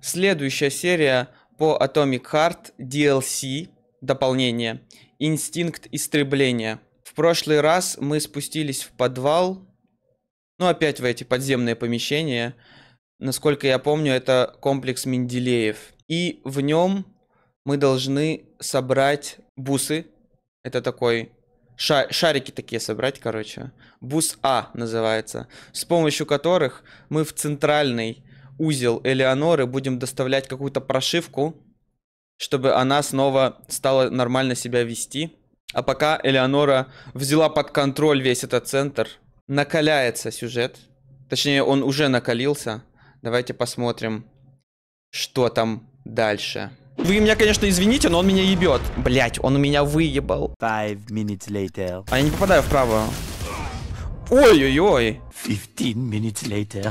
Следующая серия по Atomic Heart DLC, дополнение, Инстинкт истребления. В прошлый раз мы спустились в подвал, ну опять в эти подземные помещения. Насколько я помню, это комплекс Менделеев. И в нем мы должны собрать бусы. Это такой... Шарики такие собрать, короче. Бус А называется. С помощью которых мы в центральный узел Элеоноры будем доставлять какую-то прошивку, чтобы она снова стала нормально себя вести. А пока Элеонора взяла под контроль весь этот центр, накаляется сюжет. Точнее, он уже накалился. Давайте посмотрим, что там дальше. Вы меня, конечно, извините, но он меня ебет. Блять, он меня выебал. 5 minutes later. А я не попадаю в правую. Ой-ой-ой. 15 minutes later.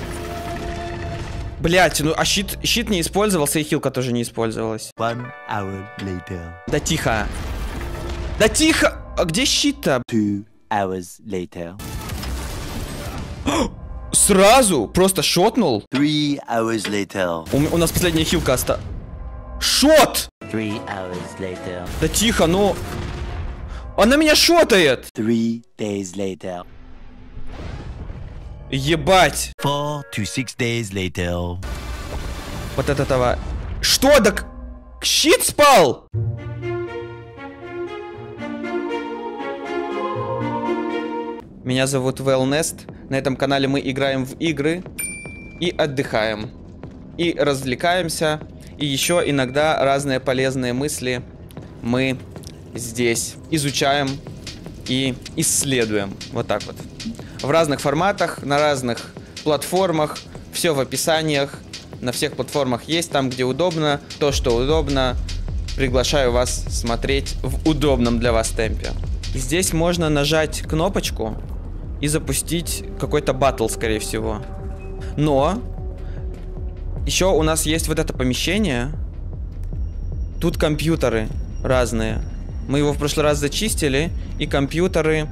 Блять, ну а щит не использовался, и хилка тоже не использовалась. 1 hour later. Да тихо. Да тихо! А где щит-то? 2 hours later. Сразу? Просто шотнул? 3 hours later. У нас последняя хилка осталась. Шот! 3 hours later. Да тихо, ну... Она меня шотает! 3 days later. Ебать! 4 to 6 days later. Вот от этого... Что? Да... Щит спал! Меня зовут Wellnest. На этом канале мы играем в игры и отдыхаем. И развлекаемся. И еще иногда разные полезные мысли мы здесь изучаем и исследуем. Вот так вот. В разных форматах, на разных платформах. Все в описаниях. На всех платформах есть, там где удобно. То, что удобно. Приглашаю вас смотреть в удобном для вас темпе. Здесь можно нажать кнопочку и запустить какой-то батл, скорее всего. Но еще у нас есть вот это помещение. Тут компьютеры разные. Мы его в прошлый раз зачистили. И компьютеры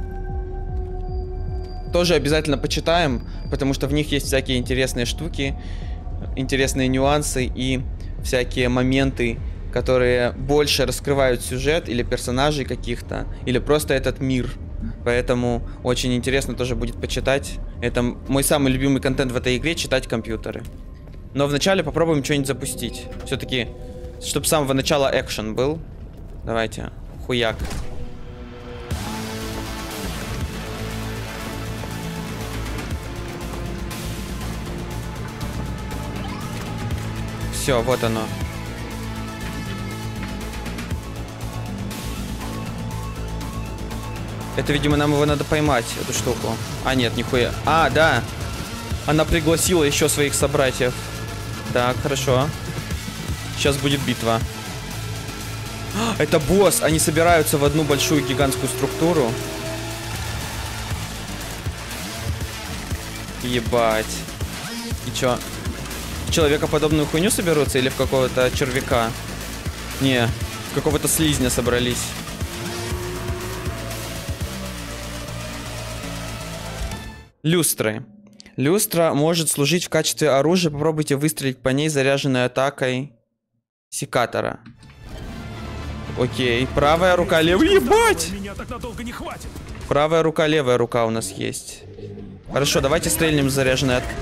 тоже обязательно почитаем, потому что в них есть всякие интересные штуки, интересные нюансы и всякие моменты, которые больше раскрывают сюжет или персонажей каких-то, или просто этот мир. Поэтому очень интересно тоже будет почитать. Это мой самый любимый контент в этой игре — читать компьютеры. Но вначале попробуем что-нибудь запустить. Все-таки, чтобы с самого начала экшен был. Давайте, хуяк. Все, вот оно. Это, видимо, нам его надо поймать, эту штуку. А, нет, нихуя. А, да. Она пригласила еще своих собратьев. Так, хорошо. Сейчас будет битва. Это босс. Они собираются в одну большую гигантскую структуру. Ебать. И чё? В человекоподобную хуйню соберутся или в какого-то червяка? Не, в какого-то слизня собрались. Люстры. Люстра может служить в качестве оружия. Попробуйте выстрелить по ней заряженной атакой секатора. Окей. Правая рука, левая. Ебать! Правая рука, левая рука у нас есть. Хорошо, давайте стрельнем с заряженной атакой.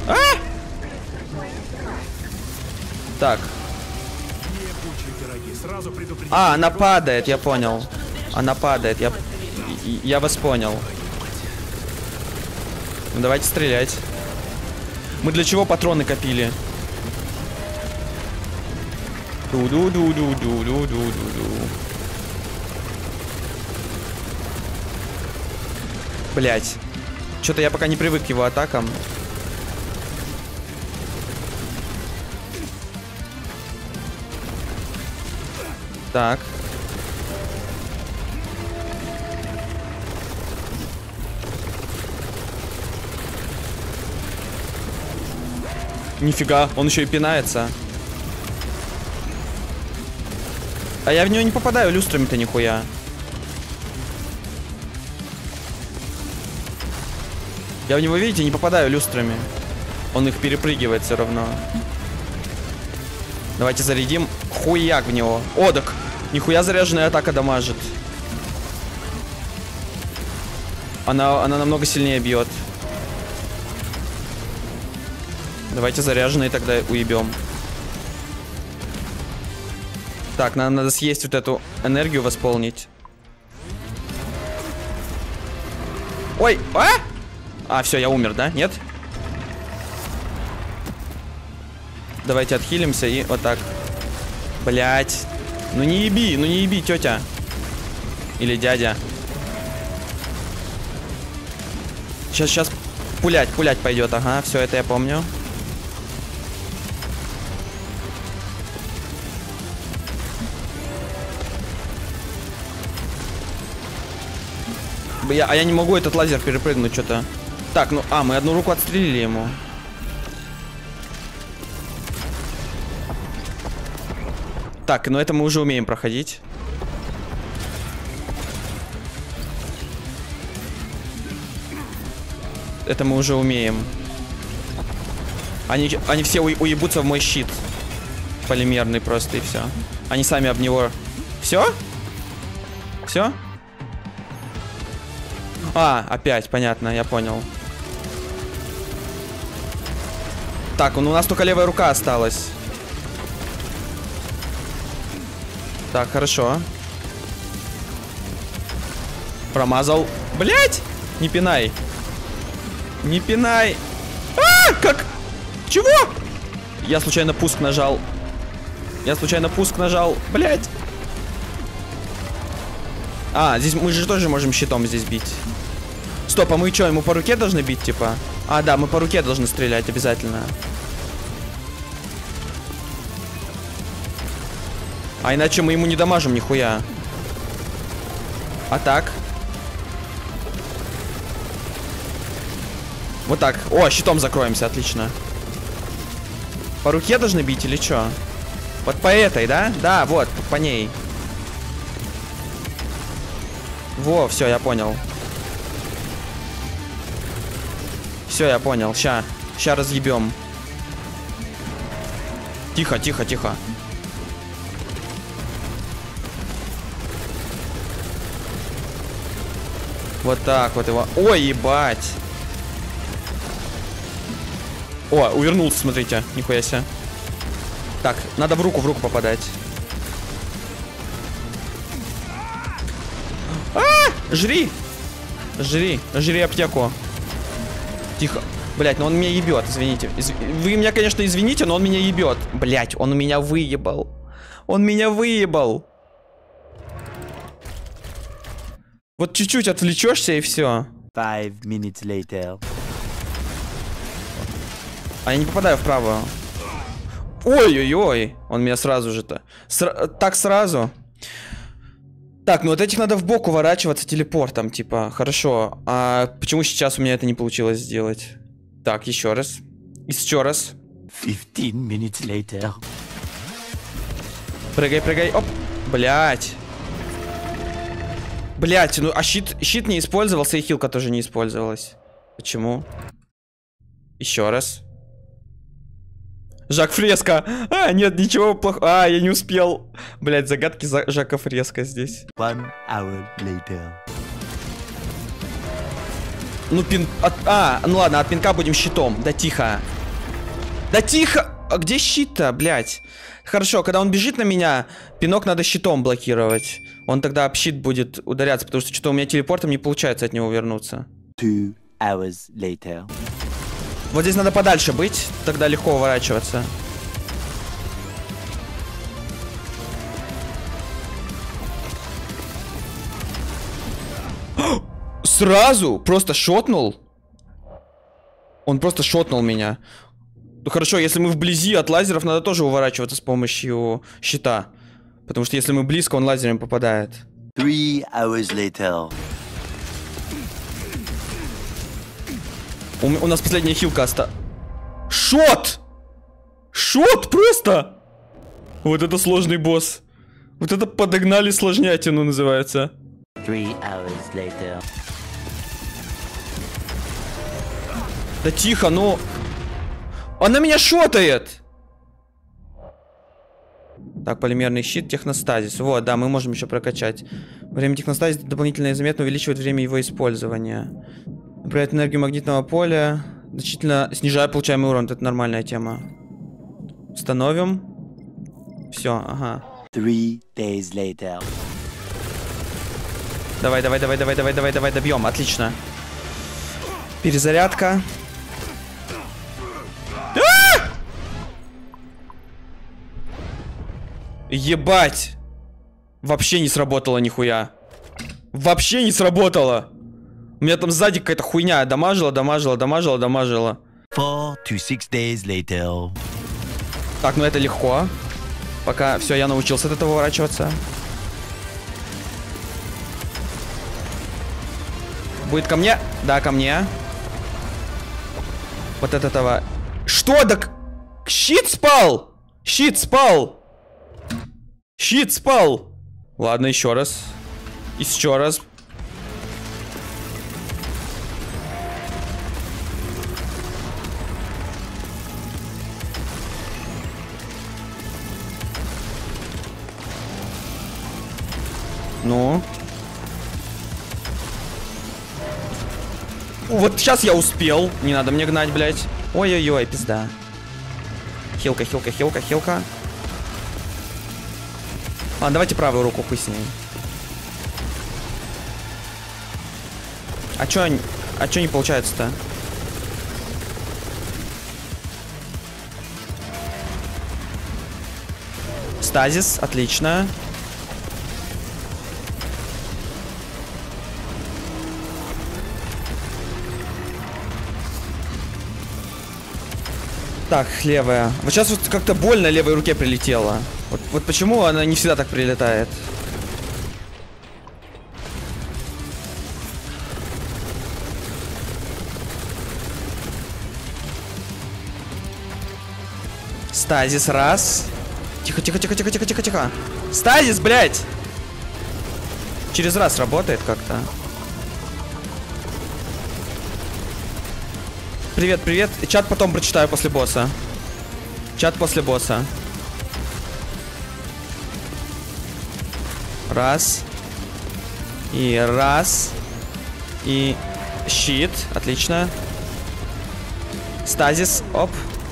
Так. А, она падает, я понял. Она падает, я вас понял. Ну, давайте стрелять. Мы для чего патроны копили? Блять. Что-то я пока не привык к его атакам. Так. Нифига, он еще и пинается. А я в него не попадаю люстрами-то нихуя. Я в него, видите, не попадаю люстрами. Он их перепрыгивает все равно. Давайте зарядим. Хуяк в него. О, так нихуя заряженная атака дамажит. Она намного сильнее бьет. Давайте заряженные тогда уебем. Так, нам надо съесть вот эту энергию, восполнить. Ой, а, все, я умер, да? Нет? Давайте отхилимся и вот так. Блять. Ну не еби, тетя. Или дядя. Сейчас пулять пойдет. Ага, все это я помню. Я не могу этот лазер перепрыгнуть что-то. Так, ну, мы одну руку отстрелили ему. Так, ну это мы уже умеем проходить. Это мы уже умеем. Они все уебутся в мой щит. Полимерный просто, и все. Они сами об него... Все? Все? Опять, понятно, я понял. Так, ну у нас только левая рука осталась. Так, хорошо. Промазал. Блять! Не пинай. Не пинай. Как? Чего? Я случайно пуск нажал. Блять. Здесь мы же тоже можем щитом здесь бить. Стоп, а мы что, ему по руке должны бить, типа? Да, мы по руке должны стрелять обязательно. Иначе мы ему не дамажим нихуя. А так? Вот так. О, щитом закроемся, отлично. По руке должны бить или что? Вот по этой, да? Да, вот, по ней. Во, все, я понял. Все, я понял. Ща разъебем. Тихо. Вот так вот его. Ой, ебать. О, увернулся, смотрите. Нихуя себе. Так, надо в руку попадать. Жри аптеку. Тихо. Блять, ну он меня ебет, извините. Вы меня, конечно, извините, но он меня ебет. Блять, он меня выебал. Вот чуть-чуть отвлечешься и все. 5 minutes later. Я не попадаю в правую. Ой-ой-ой. Он меня сразу же-то. Так сразу. Так, ну вот этих надо в бок уворачиваться телепортом, типа, хорошо. А почему сейчас у меня это не получилось сделать? Так, еще раз. 15 minutes later. Прыгай. Оп. Блять, ну а щит не использовался, и хилка тоже не использовалась. Почему? Еще раз. Жак Фреско. Нет, ничего плохого. Я не успел. Блять, загадки Жака Фреско здесь. 1 hour later. Ну, ну ладно, от пинка будем щитом. Да тихо. А где щит-то, блять? Хорошо, когда он бежит на меня, пинок надо щитом блокировать. Он тогда об щит будет ударяться, потому что что-то у меня телепортом не получается от него вернуться. 2 hours later. Вот здесь надо подальше быть, тогда легко уворачиваться. Сразу? Просто шотнул? Он просто шотнул меня. Ну хорошо, если мы вблизи от лазеров, надо тоже уворачиваться с помощью щита. Потому что если мы близко, он лазерами попадает. 3 hours later. У нас последняя хилка осталась. Шот! Шот просто! Вот это сложный босс. Вот это подогнали сложнятину называется. 3 hours later. Да тихо, ну... Она меня шотает! Так, полимерный щит, техностазис. Вот, да, мы можем еще прокачать. Время техностазиса дополнительно и заметно увеличивает время его использования. Направляет энергию магнитного поля. Значительно снижая получаемый урон. Это нормальная тема. Установим. Все, ага. 3 days later. Давай, добьем. Отлично. Перезарядка. Ебать! Вообще не сработало нихуя. Вообще не сработало. У меня там сзади какая-то хуйня дамажила. 4 to 6 days later. Так, ну это легко. Пока все, я научился от этого уворачиваться. Будет ко мне? Да, ко мне. Вот от этого. Что? Да... Щит спал! Щит спал! Щит спал! Ладно, еще раз. Еще раз. Ну. Вот сейчас я успел. Не надо мне гнать, блядь. Ой-ой-ой, пизда. Хилка. Ладно, давайте правую руку, хуй с ней. А чё не получается-то? Стазис, отлично. Так, левая. Вот сейчас вот как-то больно левой руке прилетело. Вот почему она не всегда так прилетает? Стазис, раз. Тихо. Стазис, блядь! Через раз работает как-то. Привет. Чат потом прочитаю после босса. Чат после босса. Раз. И раз. И щит. Отлично. Стазис. Оп.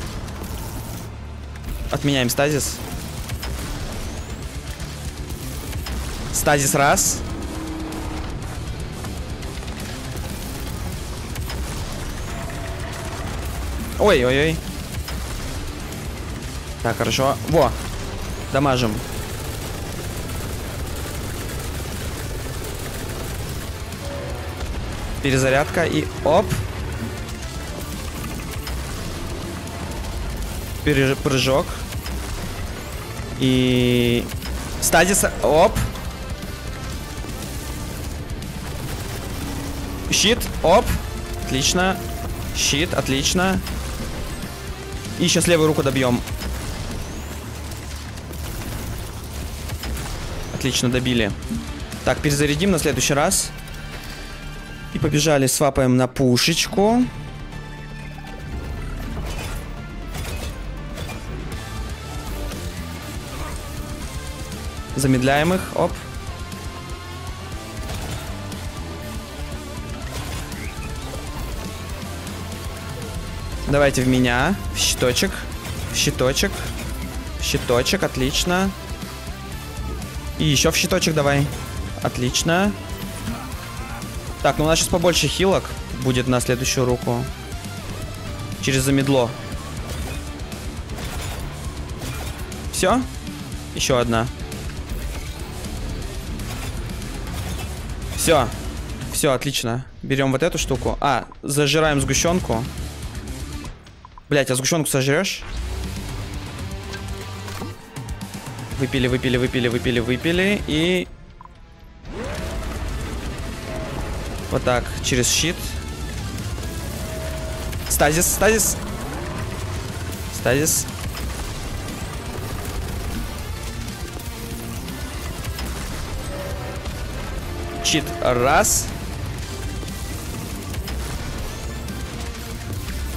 Отменяем стазис. Стазис раз. Ой. Так, хорошо. Во. Дамажим. Перезарядка и оп. Прыжок. И... Стазис. Оп. Щит. Оп. Отлично. Щит. Отлично. И сейчас левую руку добьем. Отлично, добили. Так, перезарядим на следующий раз. И побежали, свапаем на пушечку. Замедляем их. Оп. Давайте в меня. В щиточек. Щиточек, отлично. И еще в щиточек давай. Отлично. Так, ну у нас сейчас побольше хилок будет на следующую руку. Через замедло. Все? Еще одна. Все. Все, отлично. Берем вот эту штуку. А, зажираем сгущенку. Блять, а сгущенку сожрешь? Выпили. И... Вот так, через щит. Стазис. Щит, раз.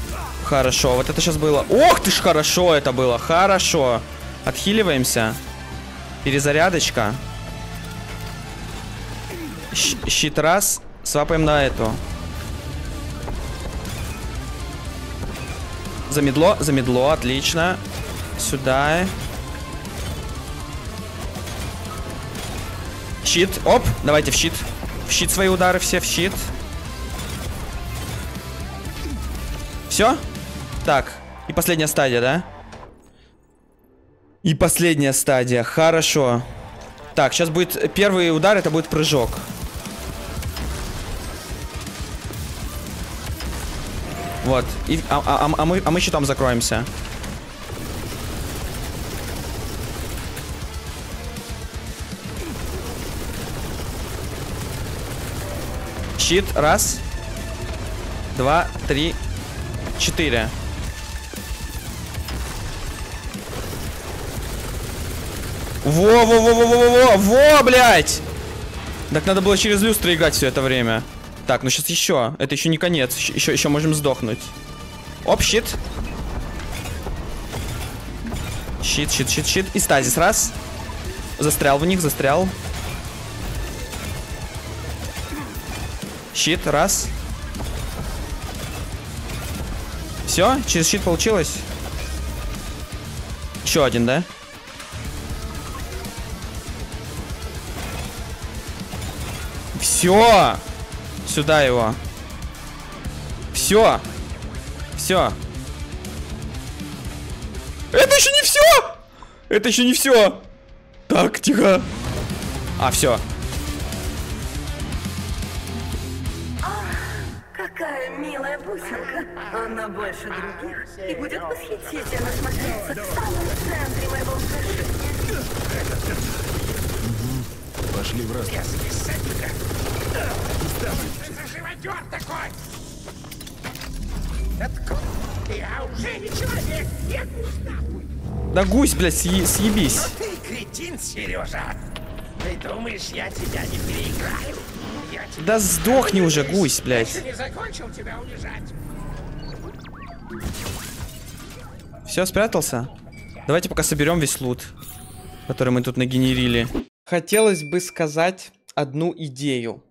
Хорошо, вот это сейчас было. Ох ты ж, хорошо это было, хорошо. Отхиливаемся. Перезарядочка. Щит раз. Свапаем на эту. Замедло, отлично. Сюда. Щит, оп, давайте в щит. В щит свои удары все, в щит. Все? Так, и последняя стадия, да? И последняя стадия, хорошо. Так, сейчас будет первый удар, это будет прыжок. Вот, и, мы щитом закроемся. Щит, раз, 2, 3, 4. Во, блядь! Так надо было через люстру играть все это время. Так, ну сейчас еще. Это еще не конец. Еще можем сдохнуть. Оп, щит. Щит. И стазис, раз. Застрял в них, застрял. Щит, раз. Все, через щит получилось. Еще один, да? Все! Сюда его. Все! Все! Это еще не все! Это еще не все! Так, тихо. А, все. Какая милая бусинка. Она больше других и будет восхитительно смотреться в самом центре моего украшения. Пошли в раз. За живодер такой! Откуда? Я уже не человек, я гусь. Да гусь, блядь, съебись. Ты кретин, Сережа. Ты думаешь, я тебя не переиграю? Я тебя Да сдохни уже, гусь, блядь. еще не закончил тебя унижать. Все, спрятался? Давайте пока соберем весь лут, который мы тут нагенерили. Хотелось бы сказать одну идею,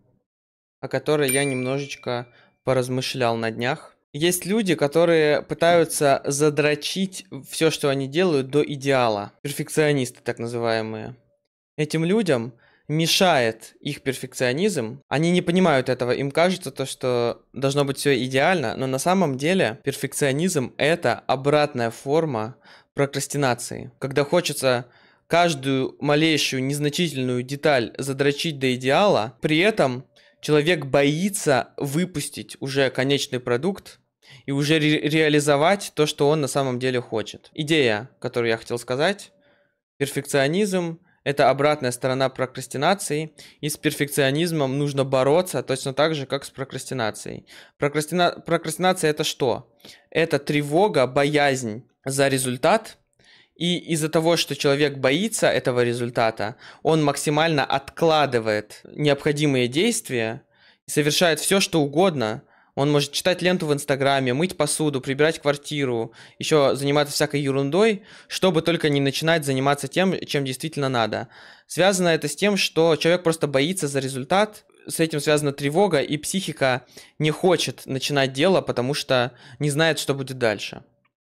о которой я немножечко поразмышлял на днях. Есть люди, которые пытаются задрочить все, что они делают, до идеала. Перфекционисты, так называемые. Этим людям мешает их перфекционизм. Они не понимают этого. Им кажется то, что должно быть все идеально, но на самом деле перфекционизм — это обратная форма прокрастинации. Когда хочется каждую малейшую незначительную деталь задрочить до идеала, при этом человек боится выпустить уже конечный продукт и уже реализовать то, что он на самом деле хочет. Идея, которую я хотел сказать: перфекционизм — это обратная сторона прокрастинации, и с перфекционизмом нужно бороться точно так же, как с прокрастинацией. Прокрастинация — это что? Это тревога, боязнь за результат, и из-за того, что человек боится этого результата, он максимально откладывает необходимые действия и совершает все, что угодно. Он может читать ленту в Инстаграме, мыть посуду, прибирать квартиру, еще заниматься всякой ерундой, чтобы только не начинать заниматься тем, чем действительно надо. Связано это с тем, что человек просто боится за результат, с этим связана тревога, и психика не хочет начинать дело, потому что не знает, что будет дальше.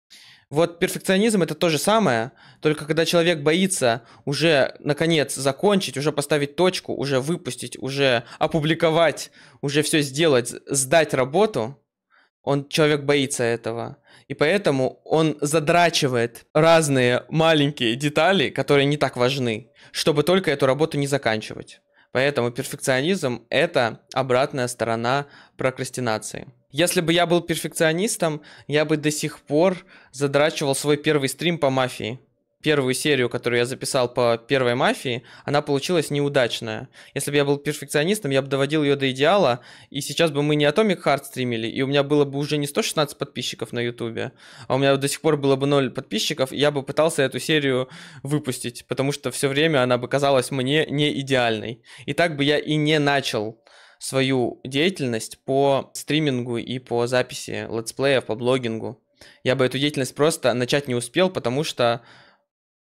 Вот перфекционизм — это то же самое, только когда человек боится уже наконец закончить, уже поставить точку, уже выпустить, уже опубликовать, уже все сделать, сдать работу, человек боится этого. И поэтому он задрачивает разные маленькие детали, которые не так важны, чтобы только эту работу не заканчивать. Поэтому перфекционизм — это обратная сторона прокрастинации. Если бы я был перфекционистом, я бы до сих пор задрачивал свой первый стрим по мафии. Первую серию, которую я записал по первой мафии, она получилась неудачная. Если бы я был перфекционистом, я бы доводил ее до идеала, и сейчас бы мы не Atomic Heart стримили, и у меня было бы уже не 116 подписчиков на ютубе, а у меня до сих пор было бы 0 подписчиков, и я бы пытался эту серию выпустить, потому что все время она бы казалась мне не идеальной. И так бы я и не начал свою деятельность по стримингу и по записи летсплеев, по блогингу. Я бы эту деятельность просто начать не успел, потому что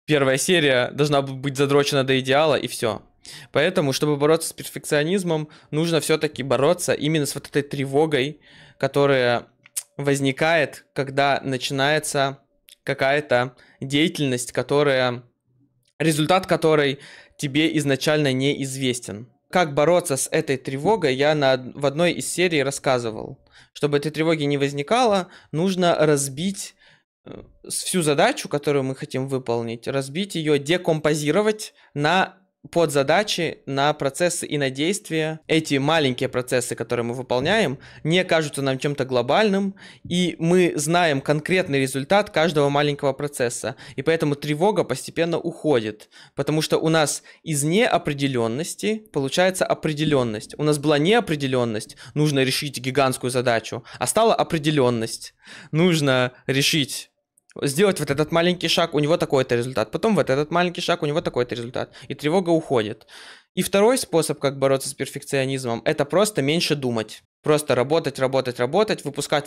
первая серия должна быть задрочена до идеала, и все. Поэтому, чтобы бороться с перфекционизмом, нужно все-таки бороться именно с вот этой тревогой, которая возникает, когда начинается какая-то деятельность, результат которой тебе изначально неизвестен. Как бороться с этой тревогой, я в одной из серий рассказывал. Чтобы этой тревоги не возникало, нужно разбить всю задачу, которую мы хотим выполнить, разбить ее, декомпозировать на подзадачи, на процессы и на действия. Эти маленькие процессы, которые мы выполняем, не кажутся нам чем-то глобальным, и мы знаем конкретный результат каждого маленького процесса. И поэтому тревога постепенно уходит, потому что у нас из неопределенности получается определенность. У нас была неопределенность, нужно решить гигантскую задачу, а стала определенность. Нужно решить, сделать вот этот маленький шаг, у него такой-то результат. Потом вот этот маленький шаг, у него такой-то результат. И тревога уходит. И второй способ, как бороться с перфекционизмом, это просто меньше думать. Просто работать, выпускать,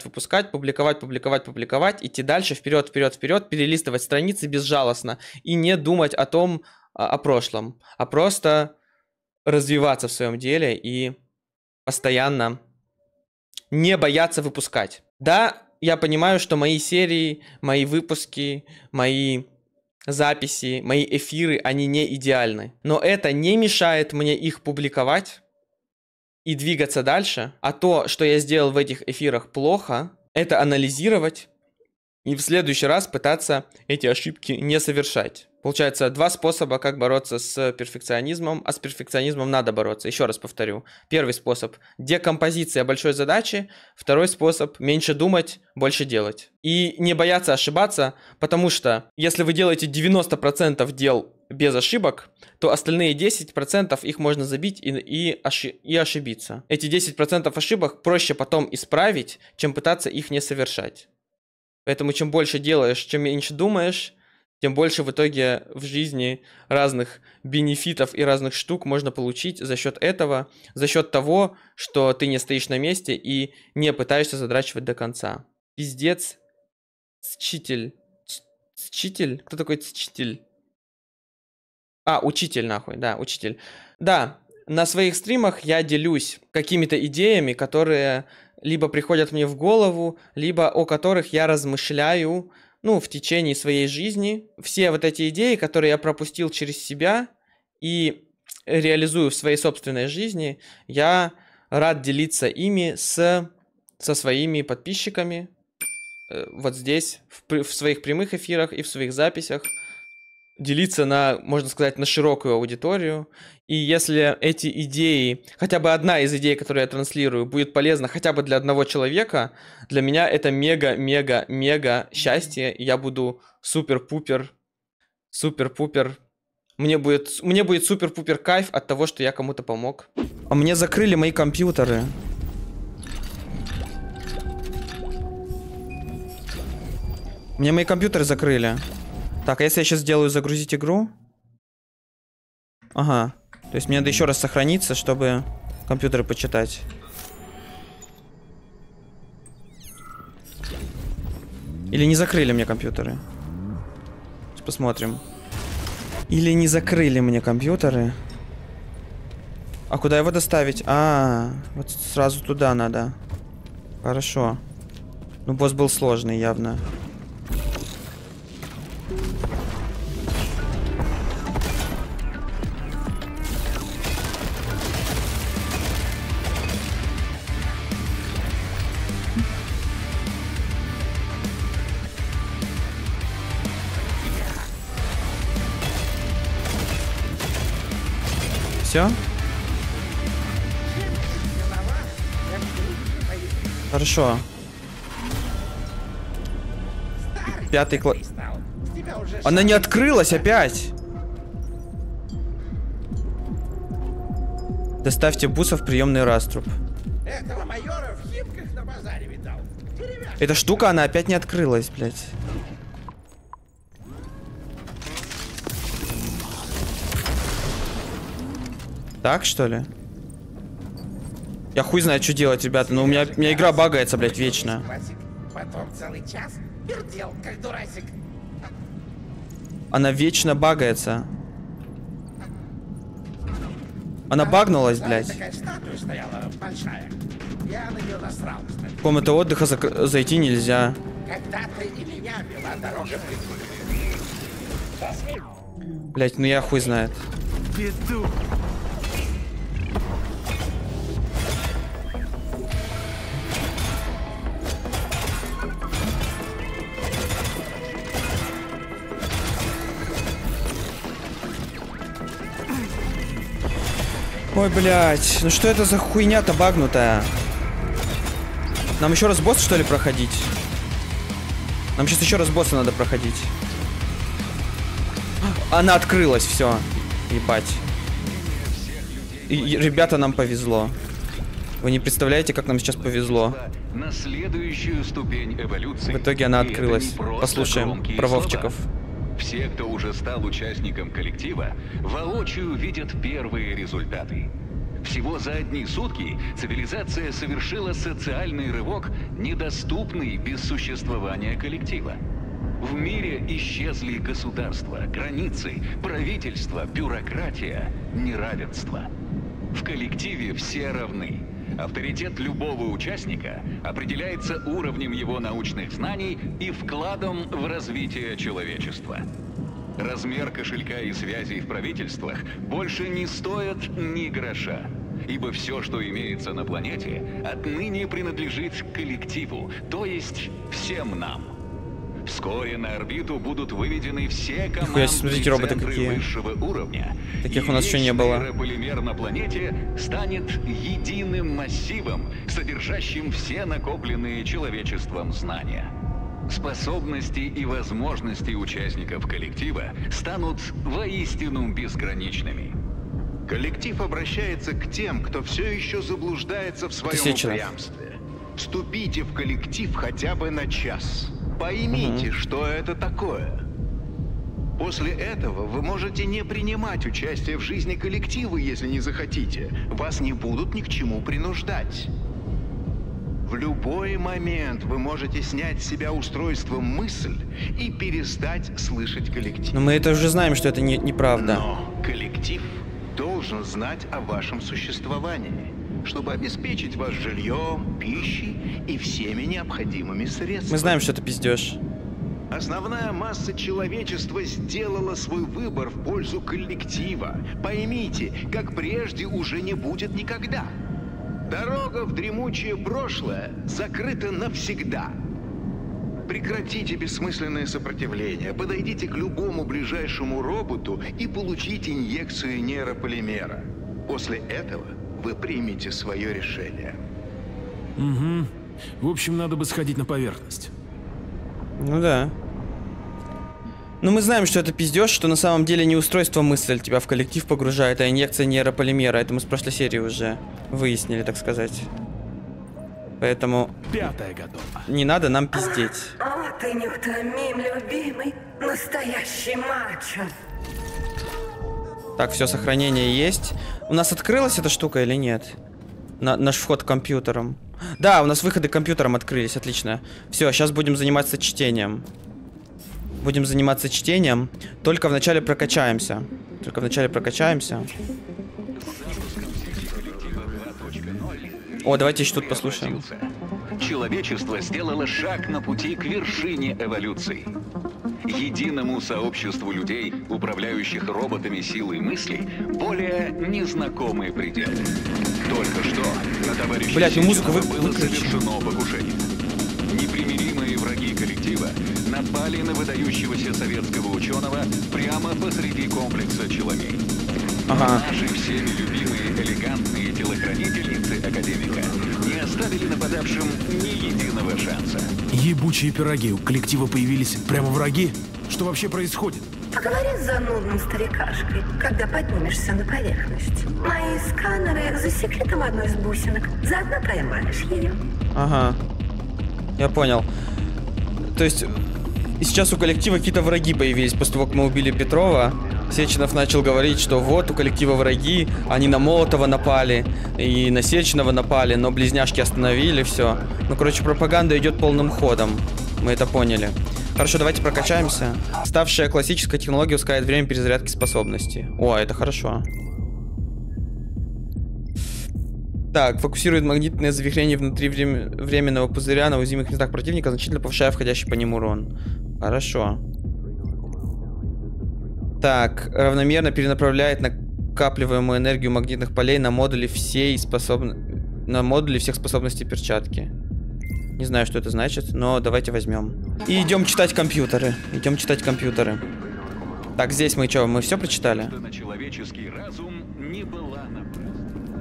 публиковать, идти дальше, вперед, перелистывать страницы безжалостно. И не думать о прошлом, а просто развиваться в своем деле и постоянно не бояться выпускать. Да, я понимаю, что мои серии, мои выпуски, мои записи, мои эфиры, они не идеальны. Но это не мешает мне их публиковать и двигаться дальше. А то, что я сделал в этих эфирах плохо, это анализировать и в следующий раз пытаться эти ошибки не совершать. Получается, два способа, как бороться с перфекционизмом, а с перфекционизмом надо бороться. Еще раз повторю. Первый способ – декомпозиция большой задачи. Второй способ – меньше думать, больше делать. И не бояться ошибаться, потому что если вы делаете 90% дел без ошибок, то остальные 10% их можно забить и ошибиться. Эти 10% ошибок проще потом исправить, чем пытаться их не совершать. Поэтому чем больше делаешь, чем меньше думаешь, тем больше в итоге в жизни разных бенефитов и разных штук можно получить за счет этого, за счет того, что ты не стоишь на месте и не пытаешься задрачивать до конца. Пиздец. Считель. Считель? Кто такой считель? А, учитель нахуй, да, учитель. Да, на своих стримах я делюсь какими-то идеями, которые либо приходят мне в голову, либо о которых я размышляю, в течение своей жизни. Все вот эти идеи, которые я пропустил через себя и реализую в своей собственной жизни, я рад делиться ими со своими подписчиками вот здесь, в своих прямых эфирах и в своих записях. Делиться можно сказать, на широкую аудиторию. И если эти идеи, хотя бы одна из идей, которую я транслирую, будет полезна хотя бы для одного человека, для меня это мега счастье. И я буду супер-пупер. Мне будет супер-пупер кайф от того, что я кому-то помог. А мне закрыли мои компьютеры. Мне мои компьютеры закрыли. Так, а если я сейчас сделаю загрузить игру? Ага. То есть мне надо еще раз сохраниться, чтобы компьютеры почитать. Или не закрыли мне компьютеры? Сейчас посмотрим. Или не закрыли мне компьютеры? А куда его доставить? Вот сразу туда надо. Хорошо. Ну, босс был сложный, явно. Все? Хорошо. Пятый класс. Она не открылась опять. Доставьте буса в приемный раструб. Этого майора в Химках на базаре видал. Эта штука, она опять не открылась, блядь. Так, что ли? Я хуй знает, что делать, ребята. Но у меня игра багается, блядь, вечно. Потом целый час пердел, как дурасик. Она вечно багается. Она багнулась, блядь. Такая статуя стояла большая. Я на нее насрал, кстати. В комнату отдыха зайти нельзя. Когда-то и меня вела дорога в Блядь, ну я хуй знает. Петух. Ой, блядь, ну что это за хуйня-то багнутая? Нам еще раз босса, что ли, проходить? Нам сейчас еще раз босса надо проходить. Она открылась, все. Ебать. И, ребята, нам повезло. Вы не представляете, как нам сейчас повезло. На следующую ступень эволюции. В итоге она И это открылась. не просто Послушаем громкие про слова. Вовчиков. Все, кто уже стал участником коллектива, воочию видят первые результаты. Всего за одни сутки цивилизация совершила социальный рывок, недоступный без существования коллектива. В мире исчезли государства, границы, правительство, бюрократия, неравенство. В коллективе все равны. Авторитет любого участника определяется уровнем его научных знаний и вкладом в развитие человечества. Размер кошелька и связей в правительствах больше не стоит ни гроша, ибо все, что имеется на планете, отныне принадлежит коллективу, то есть всем нам. Вскоре на орбиту будут выведены все командные смотрите, роботы центры какие. высшего уровня. Таких и у нас еще весь не было. нейрополимер на планете станет единым массивом, содержащим все накопленные человечеством знания. Способности и возможности участников коллектива станут воистину безграничными. Коллектив обращается к тем, кто все еще заблуждается в своем Сеченов. упрямстве. Вступите в коллектив хотя бы на час. Поймите, что это такое. После этого вы можете не принимать участие в жизни коллектива, если не захотите. Вас не будут ни к чему принуждать. В любой момент вы можете снять с себя устройство мысль и перестать слышать коллектив. Но мы это уже знаем, что это неправда. Но коллектив должен знать о вашем существовании, чтобы обеспечить вас жильем, пищей и всеми необходимыми средствами. Мы знаем, что это пиздеж. Основная масса человечества сделала свой выбор в пользу коллектива. Поймите, как прежде уже не будет никогда. Дорога в дремучее прошлое закрыта навсегда. Прекратите бессмысленное сопротивление, подойдите к любому ближайшему роботу и получите инъекцию нейрополимера. После этого вы примете свое решение. Угу. В общем, надо бы сходить на поверхность. Ну да. Но мы знаем, что это пиздеж, что на самом деле не устройство мысль тебя в коллектив погружает, а инъекция нейрополимера. Это мы с прошлой серии уже выяснили, так сказать. Поэтому 5-я готова. не надо нам пиздеть. О, ты неутомим, любимый, настоящий мачо. Так, все, сохранение есть. У нас открылась эта штука или нет? Наш вход к компьютерам. Да, у нас выходы к компьютерам открылись, отлично. Все, сейчас будем заниматься чтением. Будем заниматься чтением. Только вначале прокачаемся. Только вначале прокачаемся. О, давайте еще тут послушаем. Человечество сделало шаг на пути к вершине эволюции. Единому сообществу людей, управляющих роботами силой мысли, более незнакомые пределы. Только что на товарища Блядь, ну музыку Сеченова было выключи. совершено покушение. Непримиримые враги коллектива напали на выдающегося советского ученого прямо посреди комплекса Челомей. Ага. Наши всеми любимые элегантные телохранительницы академика не оставили нападавшим ни единого шанса. Ебучие пироги. У коллектива появились прямо враги? Что вообще происходит? Поговори с занудным старикашкой, когда поднимешься на поверхность. Мои сканеры засекли там одну из бусинок. Заодно поймаешь ее. Ага. Я понял. То есть, и сейчас у коллектива какие-то враги появились после того, как мы убили Петрова. Сеченов начал говорить, что вот у коллектива враги, они на Молотова напали, и на Сеченова напали, но близняшки остановили все. Ну, короче, пропаганда идет полным ходом. Мы это поняли. Хорошо, давайте прокачаемся. Ставшая классическая технология ускоряет время перезарядки способностей. О, это хорошо. Так, фокусирует магнитное завихрение внутри временного пузыря на уязвимых местах противника, значительно повышая входящий по нему урон. Хорошо. Так, равномерно перенаправляет накапливаемую энергию магнитных полей на модули всех способностей перчатки. Не знаю, что это значит, но давайте возьмем. И идем читать компьютеры. Идем читать компьютеры. Так, здесь мы что, мы все прочитали? Человеческий разум не была напрасна.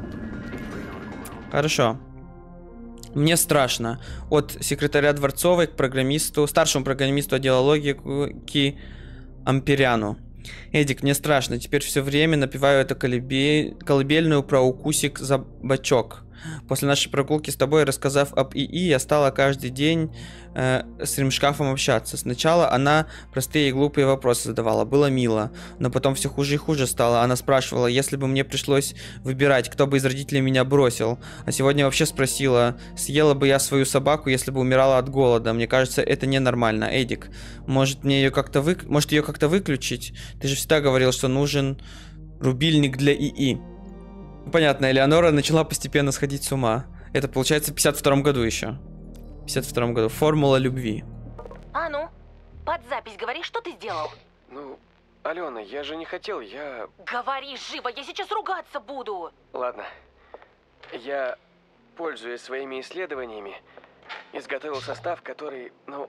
Хорошо. Мне страшно. От секретаря Дворцовой к программисту, старшему программисту отдела логики Амперяну. Эдик, мне страшно. Теперь все время напеваю эту колыбельную про укусик за бочок. После нашей прогулки с тобой, рассказав об ИИ, я стала каждый день с ремшкафом общаться. Сначала она простые и глупые вопросы задавала, было мило, но потом все хуже и хуже стало. Она спрашивала, если бы мне пришлось выбирать, кто бы из родителей меня бросил. А сегодня вообще спросила, съела бы я свою собаку, если бы умирала от голода. Мне кажется, это ненормально. Эдик, может мне ее как-то выключить? Ты же всегда говорил, что нужен рубильник для ИИ. Понятно, Элеонора начала постепенно сходить с ума. Это получается в 52-м году еще. В 52-м году. Формула любви. А ну, под запись говори, что ты сделал. Ну, Алена, я же не хотел, я... Говори живо, я сейчас ругаться буду. Ладно. Я, пользуясь своими исследованиями, изготовил состав, который...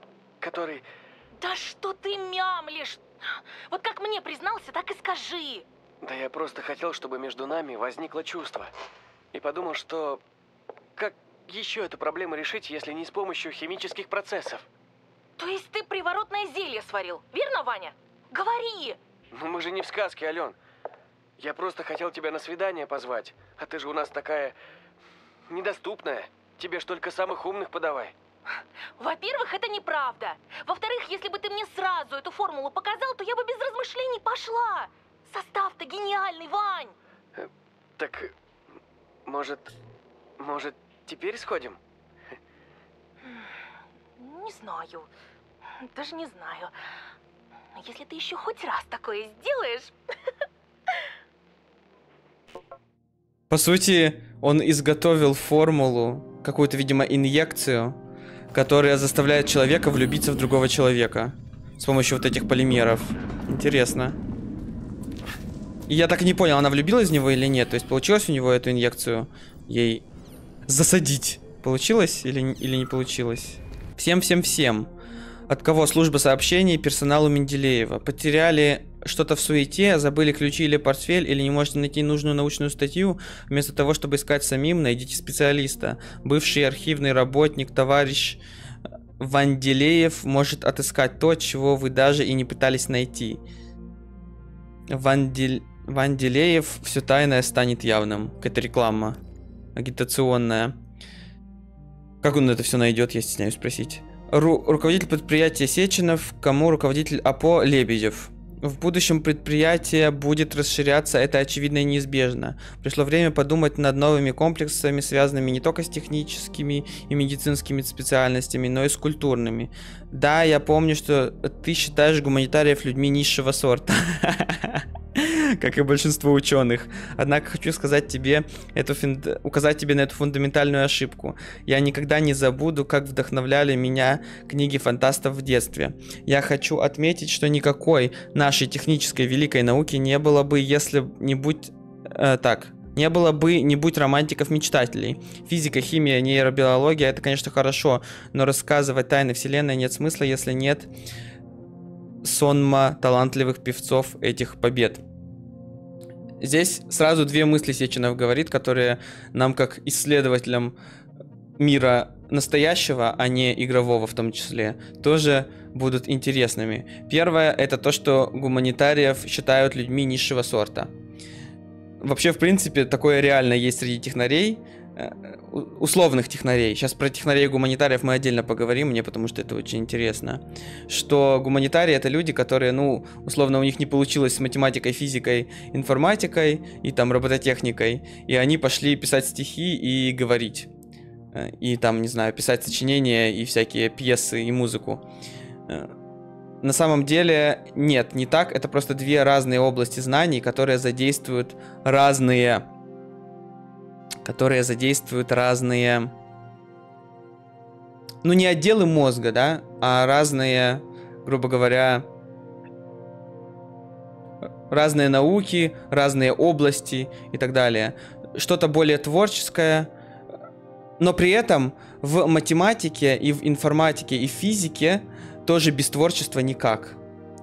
Да что ты мямлишь? Вот как мне признался, так и скажи. Да я просто хотел, чтобы между нами возникло чувство. И подумал, что... Как еще эту проблему решить, если не с помощью химических процессов? То есть ты приворотное зелье сварил, верно, Ваня? Говори! Ну мы же не в сказке, Ален. Я просто хотел тебя на свидание позвать. А ты же у нас такая... недоступная. Тебе ж только самых умных подавай. Во-первых, это неправда. Во-вторых, если бы ты мне сразу эту формулу показал, то я бы без размышлений пошла. Состав-то гениальный, Вань! Так, может, теперь сходим? Не знаю. Даже не знаю. Если ты еще хоть раз такое сделаешь... По сути, он изготовил формулу, какую-то, видимо, инъекцию, которая заставляет человека влюбиться в другого человека. С помощью вот этих полимеров. Интересно. И я так и не понял, она влюбилась в него или нет. То есть получилось у него эту инъекцию ей засадить? Получилось или не получилось? Всем. От кого? Служба сообщений персоналу Менделеева. Потеряли что-то в суете, забыли ключи или портфель, или не можете найти нужную научную статью? Вместо того, чтобы искать самим, найдите специалиста. Бывший архивный работник, товарищ Ванделеев может отыскать то, чего вы даже и не пытались найти. Ванделеев, все тайное станет явным. Какая-то реклама агитационная. Как он это все найдет, я стесняюсь спросить. Руководитель предприятия Сеченов, кому руководитель АПО Лебедев. В будущем предприятие будет расширяться, это очевидно и неизбежно. Пришло время подумать над новыми комплексами, связанными не только с техническими и медицинскими специальностями, но и с культурными. Да, я помню, что ты считаешь гуманитариев людьми низшего сорта. Как и большинство ученых. Однако хочу сказать тебе указать тебе на эту фундаментальную ошибку. Я никогда не забуду, как вдохновляли меня книги фантастов в детстве. Я хочу отметить, что никакой нашей технической великой науки не было бы, если не будь не было бы, не будь романтиков-мечтателей. Физика, химия, нейробиология — это, конечно, хорошо, но рассказывать тайны вселенной нет смысла, если нет сонма талантливых певцов этих побед. Здесь сразу две мысли Сеченов говорит, которые нам, как исследователям мира настоящего, а не игрового в том числе, тоже будут интересными. Первое — это то, что гуманитариев считают людьми низшего сорта. Вообще, в принципе, такое реально есть среди технарей, условных технарей. Сейчас про технарей и гуманитариев мы отдельно поговорим, мне потому что это очень интересно. Что гуманитарии — это люди, которые, ну, условно, у них не получилось с математикой, физикой, информатикой и там робототехникой, и они пошли писать стихи и говорить. И там, не знаю, писать сочинения и всякие пьесы и музыку. на самом деле нет, не так. Это просто две разные области знаний, которые задействуют разные... Ну, не отделы мозга, да, а разные, грубо говоря, разные науки, разные области и так далее. Что-то более творческое, но при этом в математике и в информатике и в физике тоже без творчества никак.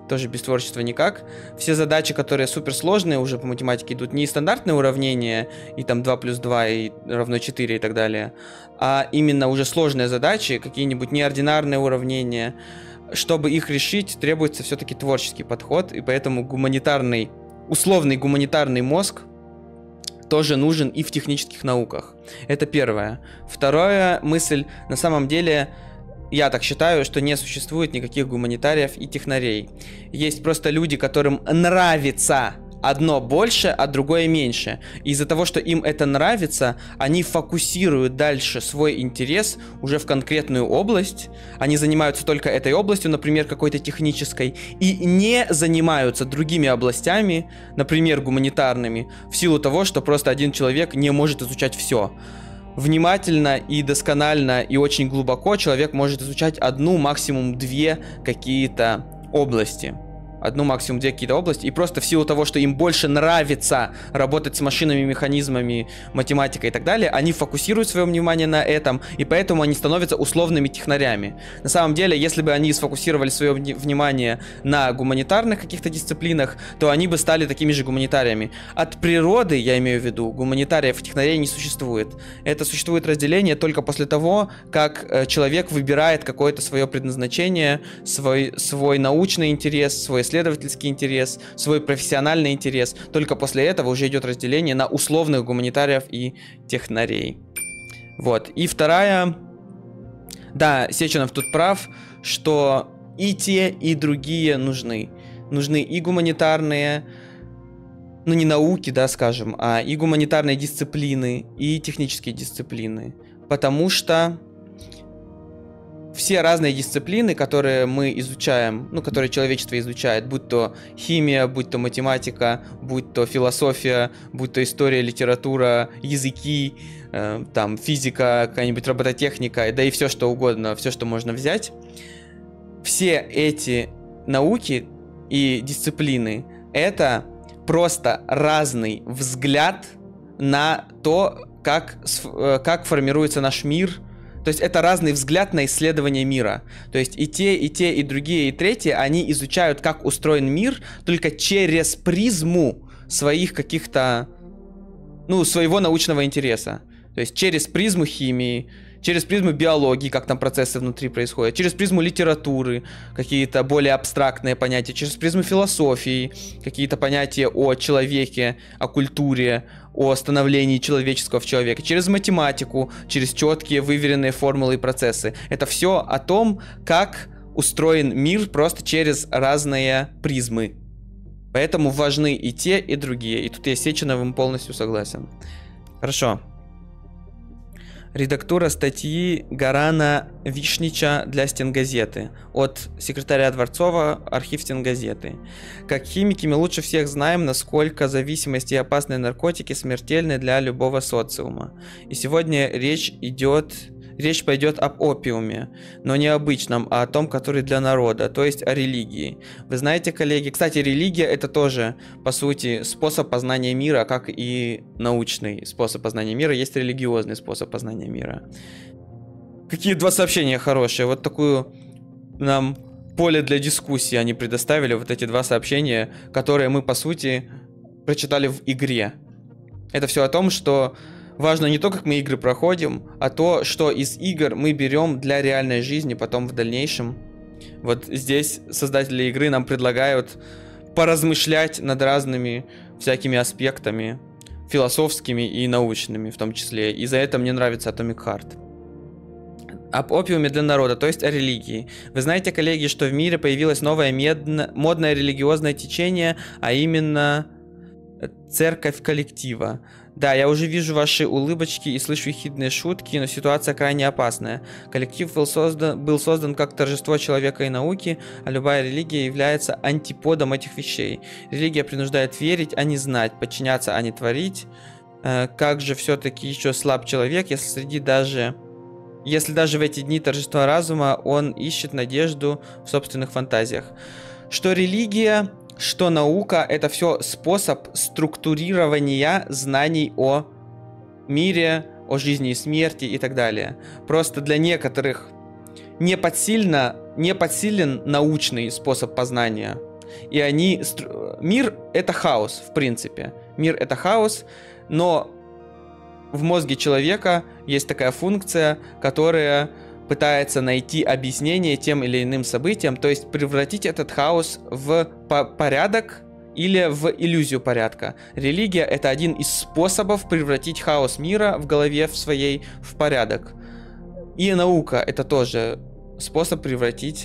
Все задачи, которые суперсложные уже по математике идут, не стандартные уравнения, и там 2 плюс 2 и равно 4 и так далее, а именно уже сложные задачи, какие-нибудь неординарные уравнения. Чтобы их решить, требуется все-таки творческий подход, и поэтому условный гуманитарный мозг тоже нужен и в технических науках. Это первое. Вторая мысль, на самом деле... Я так считаю, что не существует никаких гуманитариев и технарей. Есть просто люди, которым нравится одно больше, а другое меньше. И из-за того, что им это нравится, они фокусируют дальше свой интерес уже в конкретную область. Они занимаются только этой областью, например, какой-то технической, и не занимаются другими областями, например, гуманитарными, в силу того, что просто один человек не может изучать все. Внимательно и досконально и очень глубоко человек может изучать одну, максимум две какие-то области. И просто в силу того, что им больше нравится работать с машинами, механизмами, математикой и так далее, они фокусируют свое внимание на этом, и поэтому они становятся условными технарями. На самом деле, если бы они сфокусировали свое внимание на гуманитарных каких-то дисциплинах, то они бы стали такими же гуманитариями. От природы, я имею в виду, гуманитариев и технарей не существует. Это существует разделение только после того, как человек выбирает какое-то свое предназначение, свой научный интерес, свой исследовательский интерес, свой профессиональный интерес. Только после этого уже идет разделение на условных гуманитариев и технарей. Вот. И вторая... Да, Сеченов тут прав, что и те, и другие нужны. Нужны и гуманитарные, ну не науки, да, скажем, а и гуманитарные дисциплины, и технические дисциплины. Потому что все разные дисциплины, которые мы изучаем, ну, которые человечество изучает, будь то химия, будь то математика, будь то философия, будь то история, литература, языки, там, физика, какая-нибудь робототехника, да и все что угодно, все, что можно взять. Все эти науки и дисциплины — это просто разный взгляд на то, как формируется наш мир. То есть это разный взгляд на исследование мира. То есть и те, и другие, и третьи, они изучают, как устроен мир, только через призму своих каких-то, ну, своего научного интереса. То есть через призму химии, через призму биологии, как там процессы внутри происходят, через призму литературы, какие-то более абстрактные понятия, через призму философии, какие-то понятия о человеке, о культуре, о становлении человеческого в человеке, через математику, через четкие выверенные формулы и процессы. Это все о том, как устроен мир просто через разные призмы. Поэтому важны и те, и другие. И тут я с Сеченовым полностью согласен. Хорошо. Редактура статьи Гарана Вишнича для Стенгазеты. От секретаря Дворцова, архив Стенгазеты. Как химики мы лучше всех знаем, насколько зависимость и опасные наркотики смертельны для любого социума. И сегодня речь пойдет об опиуме, но не обычном, а о том, который для народа, то есть о религии. Вы знаете, коллеги, кстати, религия — это тоже, по сути, способ познания мира, как и научный способ познания мира, есть религиозный способ познания мира. Какие два сообщения хорошие, вот такую нам поле для дискуссии они предоставили, вот эти два сообщения, которые мы, по сути, прочитали в игре. Это все о том, что важно не то, как мы игры проходим, а то, что из игр мы берем для реальной жизни потом в дальнейшем. Вот здесь создатели игры нам предлагают поразмышлять над разными всякими аспектами, философскими и научными в том числе. И за это мне нравится Atomic Heart. Об опиуме для народа, то есть о религии. Вы знаете, коллеги, что в мире появилось новое модное религиозное течение, а именно Церковь коллектива. Да, я уже вижу ваши улыбочки и слышу ехидные шутки, но ситуация крайне опасная. Коллектив был создан как торжество человека и науки, а любая религия является антиподом этих вещей. Религия принуждает верить, а не знать, подчиняться, а не творить. Как же все-таки еще слаб человек, если даже в эти дни торжества разума он ищет надежду в собственных фантазиях. Что религия, что наука — это все способ структурирования знаний о мире, о жизни и смерти и так далее. Просто для некоторых не подсилен научный способ познания. И мир — это хаос, в принципе. Мир — это хаос, но в мозге человека есть такая функция, которая пытается найти объяснение тем или иным событиям, то есть превратить этот хаос в порядок или в иллюзию порядка. Религия — это один из способов превратить хаос мира в голове своей в порядок. И наука — это тоже способ превратить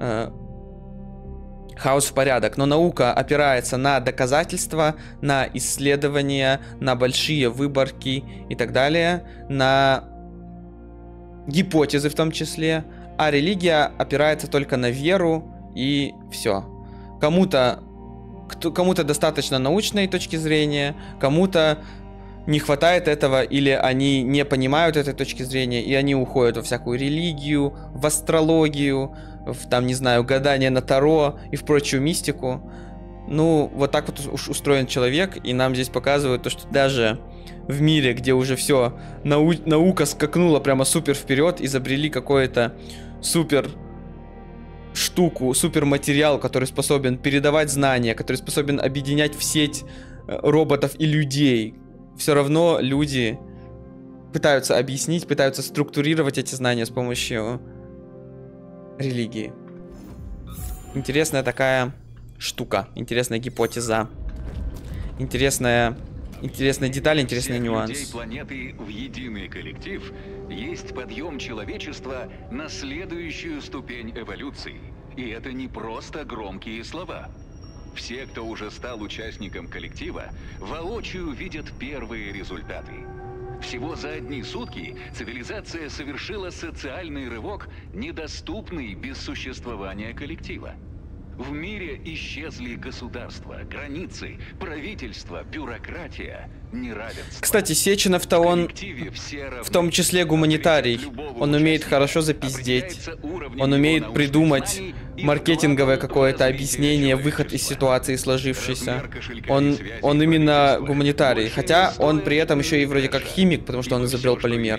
хаос в порядок. Но наука опирается на доказательства, на исследования, на большие выборки и так далее, на гипотезы в том числе, а религия опирается только на веру и все. Кому-то достаточно научной точки зрения, кому-то не хватает этого, или они не понимают этой точки зрения, и они уходят во всякую религию, в астрологию, в, там, не знаю, гадание на Таро и в прочую мистику. Ну, вот так вот устроен человек, и нам здесь показывают то, что даже в мире, где уже все, наука скакнула прямо супер вперед, изобрели какое-то супер штуку, супер материал, который способен передавать знания, который способен объединять в сеть роботов и людей. Все равно люди пытаются объяснить, пытаются структурировать эти знания с помощью религии. Интересная такая штука, интересная гипотеза, интересная деталь, интересный нюанс. Планеты в единый коллектив есть подъем человечества на следующую ступень эволюции. И это не просто громкие слова. Все, кто уже стал участником коллектива, воочию видят первые результаты. Всего за одни сутки цивилизация совершила социальный рывок, недоступный без существования коллектива. В мире исчезли государства, границы, правительство, бюрократия, неравенство. Кстати, Сеченов-то он в том числе гуманитарий. Он умеет хорошо запиздеть. Он умеет придумать маркетинговое какое-то объяснение, выход из ситуации сложившейся. Он именно гуманитарий. Хотя он при этом еще и вроде как химик, потому что он изобрел полимер.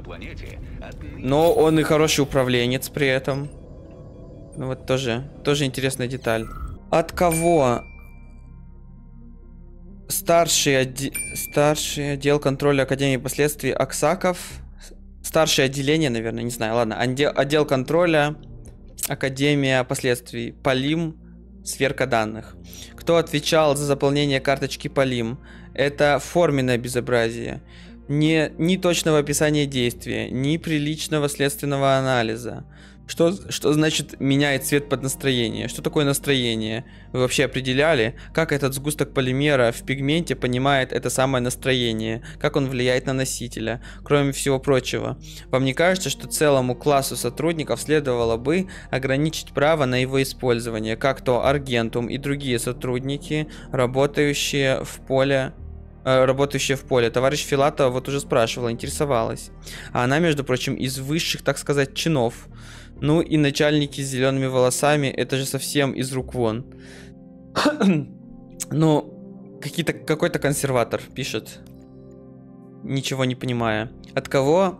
Но он и хороший управленец при этом. Ну вот тоже интересная деталь. От кого? Старший отдел контроля Академии последствий Аксаков. Старшее отделение, наверное, не знаю. Ладно, отдел контроля Академия последствий. Полим. Сверка данных. Кто отвечал за заполнение карточки Полим? Это форменное безобразие. Ни точного описания действия, ни приличного следственного анализа. Что значит меняет цвет под настроение? Что такое настроение? Вы вообще определяли, как этот сгусток полимера в пигменте понимает это самое настроение? Как он влияет на носителя? Кроме всего прочего, вам не кажется, что целому классу сотрудников следовало бы ограничить право на его использование, как то Аргентум и другие сотрудники, работающие в поле? Товарищ Филатова вот уже спрашивала, интересовалась. А она, между прочим, из высших, так сказать, чинов. Ну и начальники с зелеными волосами, это же совсем из рук вон. Ну, какой-то консерватор пишет, ничего не понимая. От кого?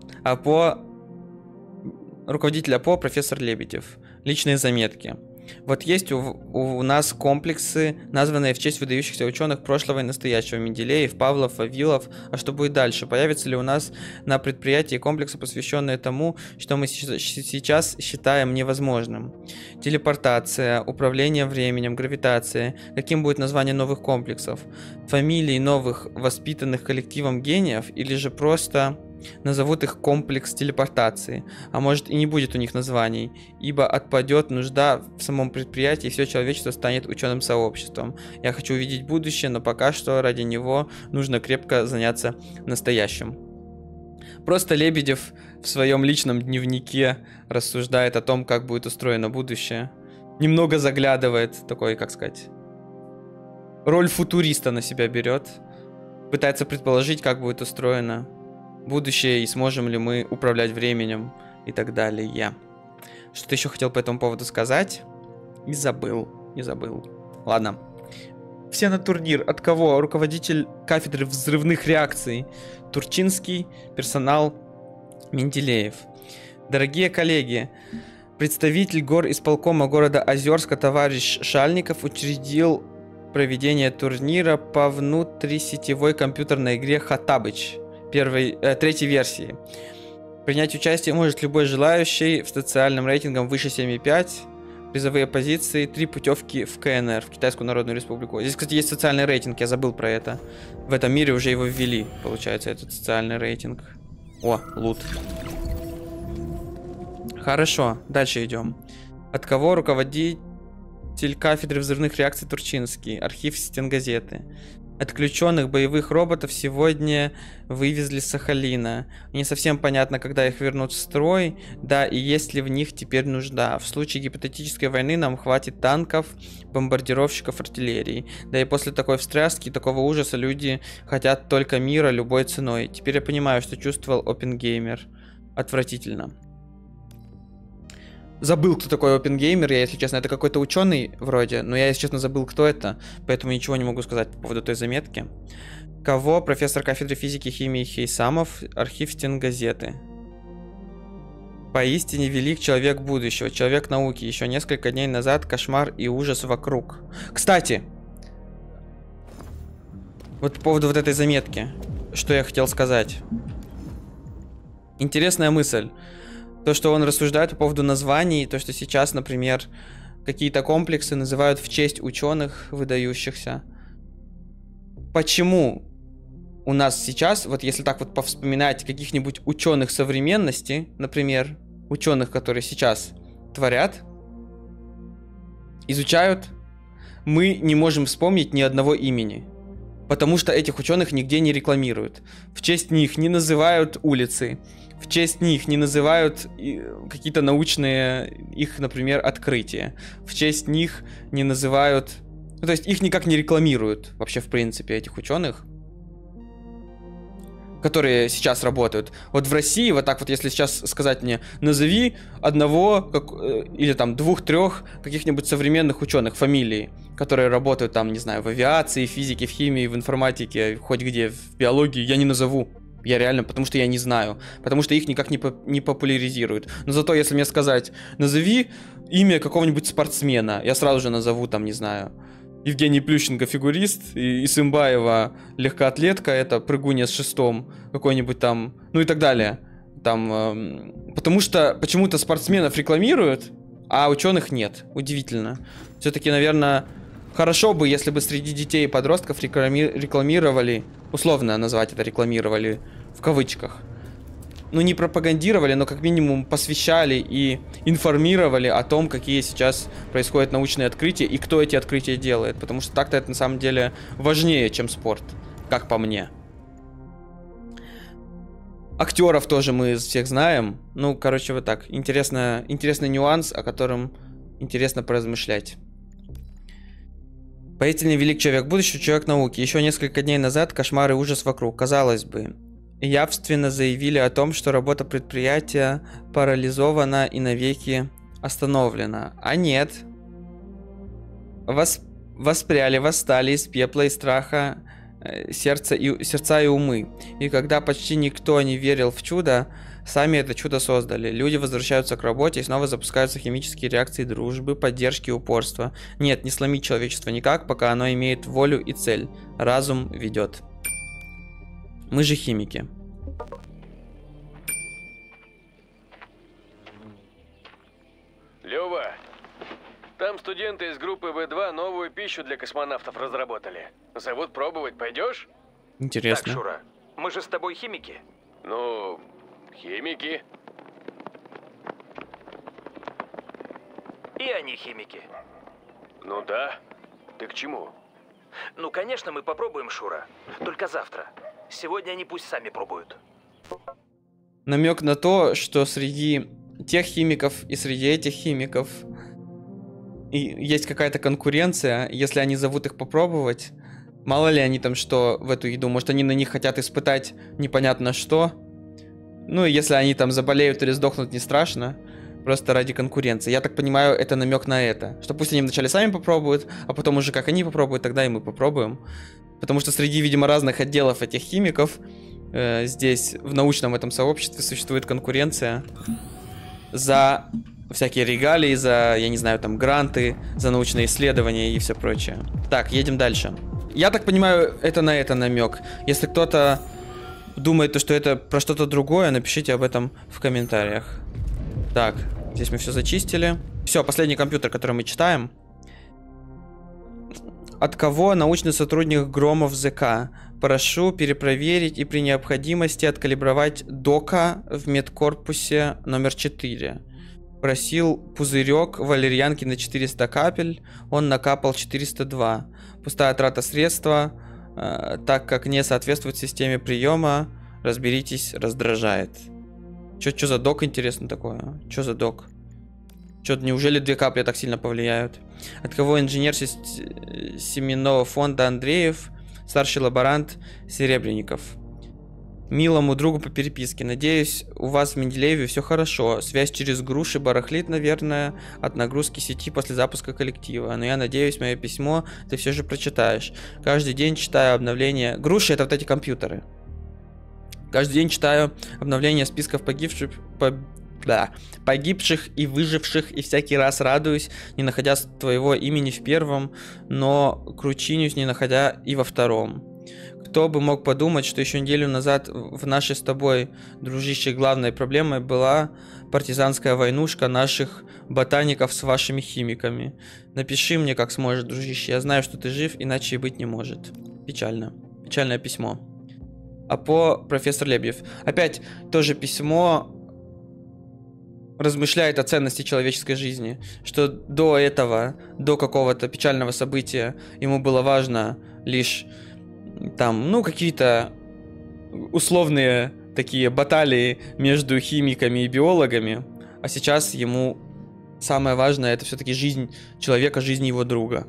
Руководитель АПО профессор Лебедев. Личные заметки. Вот есть у нас комплексы, названные в честь выдающихся ученых прошлого и настоящего: Менделеев, Павлов, Вавилов. А что будет дальше? Появятся ли у нас на предприятии комплексы, посвященные тому, что мы сейчас считаем невозможным? Телепортация, управление временем, гравитация. Каким будет название новых комплексов? Фамилии новых, воспитанных коллективом гениев, или же просто назовут их комплекс телепортации. А может и не будет у них названий, ибо отпадет нужда в самом предприятии, и все человечество станет ученым сообществом. Я хочу увидеть будущее, но пока что ради него нужно крепко заняться настоящим. Просто Лебедев в своем личном дневнике рассуждает о том, как будет устроено будущее. Немного заглядывает, такой, как сказать, роль футуриста на себя берет. Пытается предположить, как будет устроено будущее и сможем ли мы управлять временем и так далее. Что-то еще хотел по этому поводу сказать и забыл. Не забыл. Ладно. Все на турнир. От кого? Руководитель кафедры взрывных реакций Турчинский, персонал Менделеев. Дорогие коллеги, представитель горисполкома города Озерска товарищ Шальников учредил проведение турнира по внутрисетевой компьютерной игре «Хоттабыч» третьей версии. Принять участие может любой желающий в социальном рейтингом выше 7,5. Призовые позиции, 3 путевки в КНР, в Китайскую Народную Республику. Здесь, кстати, есть социальный рейтинг, я забыл про это. В этом мире уже его ввели, получается, этот социальный рейтинг. О, лут. Хорошо, дальше идем. От кого руководитель кафедры взрывных реакций Турчинский? Архив стенгазеты. Отключенных боевых роботов сегодня вывезли с Сахалина. Не совсем понятно, когда их вернут в строй, да и есть ли в них теперь нужда. В случае гипотетической войны нам хватит танков, бомбардировщиков, артиллерии. Да и после такой встряски и такого ужаса люди хотят только мира любой ценой. Теперь я понимаю, что чувствовал Оппенгеймер. Отвратительно. Забыл, кто такой Оппенгеймер, я, если честно, это какой-то ученый вроде, но я, если честно, забыл, кто это, поэтому ничего не могу сказать по поводу той заметки. Кого? Профессор кафедры физики и химии Хейсамов, архив стенгазеты. Поистине велик человек будущего, человек науки. Еще несколько дней назад кошмар и ужас вокруг. Кстати, вот по поводу вот этой заметки, что я хотел сказать. Интересная мысль. То, что он рассуждает по поводу названий, то, что сейчас, например, какие-то комплексы называют в честь ученых выдающихся. Почему у нас сейчас, вот если так вот повспоминать каких-нибудь ученых современности, например, ученых, которые сейчас творят, изучают, мы не можем вспомнить ни одного имени. Потому что этих ученых нигде не рекламируют. В честь них не называют улицы. В честь них не называют какие-то научные их, например, открытия. В честь них не называют... Ну, то есть их никак не рекламируют вообще, в принципе, этих ученых, которые сейчас работают. Вот в России, вот так вот, если сейчас сказать мне, назови одного или там 2-3 каких-нибудь современных ученых, фамилии, которые работают там, не знаю, в авиации, физике, в химии, в информатике, хоть где, в биологии, я не назову. Я реально, потому что я не знаю. Потому что их никак не популяризируют. Но зато, если мне сказать, назови имя какого-нибудь спортсмена, я сразу же назову там, не знаю, Евгений Плющенко, фигурист, и Исымбаева, легкоатлетка, это прыгунья с шестом, какой-нибудь там, ну и так далее. Там, потому что почему-то спортсменов рекламируют, а ученых нет. Удивительно. Все-таки, наверное, хорошо бы, если бы среди детей и подростков рекламировали, условно назвать это рекламировали, в кавычках. Ну, не пропагандировали, но как минимум посвящали и информировали о том, какие сейчас происходят научные открытия и кто эти открытия делает. Потому что так-то это на самом деле важнее, чем спорт, как по мне. Актеров тоже мы всех знаем. Ну, короче, вот так. Интересный нюанс, о котором интересно поразмышлять. Поистине велик человек будущего, человек науки. Еще несколько дней назад кошмар и ужас вокруг. Казалось бы, явственно заявили о том, что работа предприятия парализована и навеки остановлена. А нет. Воспряли, восстали из пепла и страха сердца и умы. И когда почти никто не верил в чудо, сами это чудо создали. Люди возвращаются к работе и снова запускаются химические реакции дружбы, поддержки и упорства. Нет, не сломить человечество никак, пока оно имеет волю и цель. Разум ведет. Мы же химики. Лёва, там студенты из группы В2 новую пищу для космонавтов разработали. Зовут пробовать, пойдешь? Интересно. Так, Шура, мы же с тобой химики. Ну, химики. И они химики. Ну да. Ты к чему? Ну, конечно, мы попробуем, Шура. Только завтра. Сегодня они пусть сами пробуют. Намек на то, что среди тех химиков и среди этих химиков и есть какая-то конкуренция. Если они зовут их попробовать, мало ли они там что в эту еду. Может, они на них хотят испытать непонятно что. Ну, и если они там заболеют или сдохнут, не страшно. Просто ради конкуренции. Я так понимаю, это намек на это. Что пусть они вначале сами попробуют, а потом уже как они попробуют, тогда и мы попробуем. Потому что среди, видимо, разных отделов этих химиков здесь, в научном этом сообществе, существует конкуренция за всякие регалии, за, я не знаю, там, гранты, за научные исследования и все прочее. Так, едем дальше. Я так понимаю, это на это намек. Если кто-то думает, что это про что-то другое, напишите об этом в комментариях. Так, здесь мы все зачистили. Все, последний компьютер, который мы читаем. От кого научный сотрудник Громов ЗК? Прошу перепроверить и при необходимости откалибровать дока в медкорпусе номер 4. Просил пузырек валерьянки на 400 капель, он накапал 402. Пустая трата средства, так как не соответствует системе приема. Разберитесь, раздражает. Что за док, интересно, такое? Что за док? Неужели 2 капли так сильно повлияют? От кого инженер семенного фонда Андреев, старший лаборант Серебренников? Милому другу по переписке. Надеюсь, у вас в Менделееве все хорошо. Связь через груши барахлит, наверное, от нагрузки сети после запуска коллектива. Но я надеюсь, мое письмо ты все же прочитаешь. Каждый день читаю обновления. Груши — это вот эти компьютеры. Каждый день читаю обновления списков погибших и выживших, и всякий раз радуюсь, не находя твоего имени в первом, но кручинюсь, не находя и во втором. Кто бы мог подумать, что еще неделю назад в нашей с тобой, дружище, главной проблемой была партизанская войнушка наших ботаников с вашими химиками. Напиши мне, как сможешь, дружище. Я знаю, что ты жив, иначе и быть не может. Печально. Печальное письмо. А по профессор Лебедев. Опять тоже письмо размышляет о ценности человеческой жизни. Что до этого, до какого-то печального события ему было важно лишь там, ну, какие-то условные такие баталии между химиками и биологами. А сейчас ему самое важное — это все-таки жизнь человека, жизнь его друга.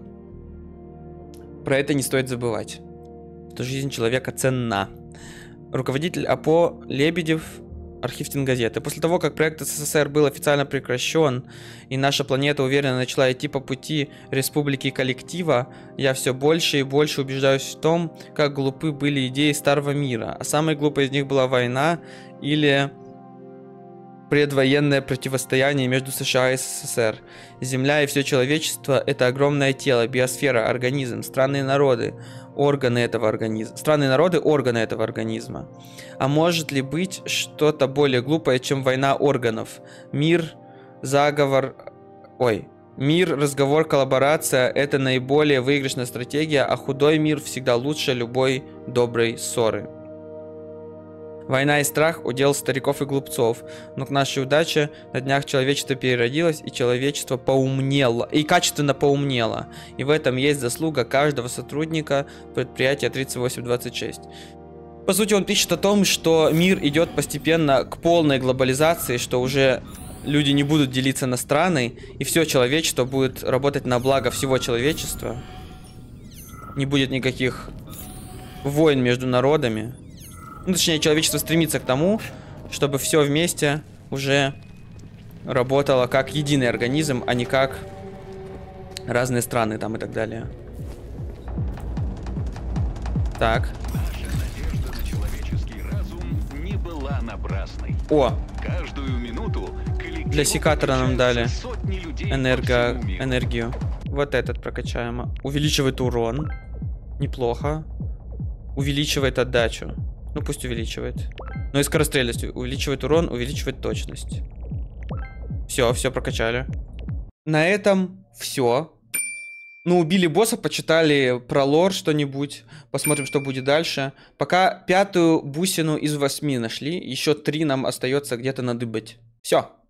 Про это не стоит забывать. Что жизнь человека ценна. Руководитель АПО Лебедев, архив Стенгазеты. После того, как проект СССР был официально прекращен, и наша планета уверенно начала идти по пути республики коллектива, я все больше и больше убеждаюсь в том, как глупы были идеи старого мира. А самой глупой из них была война или предвоенное противостояние между США и СССР. Земля и все человечество — это огромное тело, биосфера, организм, странные народы, органы этого организма. Странные народы — органы этого организма. А может ли быть что-то более глупое, чем война органов? Мир, заговор... Мир, разговор, коллаборация — это наиболее выигрышная стратегия, а худой мир всегда лучше любой доброй ссоры. Война и страх — удел стариков и глупцов, но к нашей удаче на днях человечество переродилось, и человечество поумнело, и качественно поумнело. И в этом есть заслуга каждого сотрудника предприятия 3826. По сути, он пишет о том, что мир идет постепенно к полной глобализации, что уже люди не будут делиться на страны, и все человечество будет работать на благо всего человечества. Не будет никаких войн между народами. Ну, точнее, человечество стремится к тому, чтобы все вместе уже работало как единый организм, а не как разные страны там и так далее. Так. Наша надежда на человеческий разум не была напрасной. О! Каждую минуту для секатора нам дали энергию. энергию. Вот этот прокачаем. Увеличивает урон. Неплохо. Увеличивает отдачу. Ну пусть увеличивает. Ну и скорострельность. Увеличивает урон, увеличивает точность. Все прокачали. На этом все. Ну, убили босса, почитали про лор что-нибудь. Посмотрим, что будет дальше. Пока 5-ю бусину из 8 нашли. Еще 3 нам остается где-то надыбать. Все.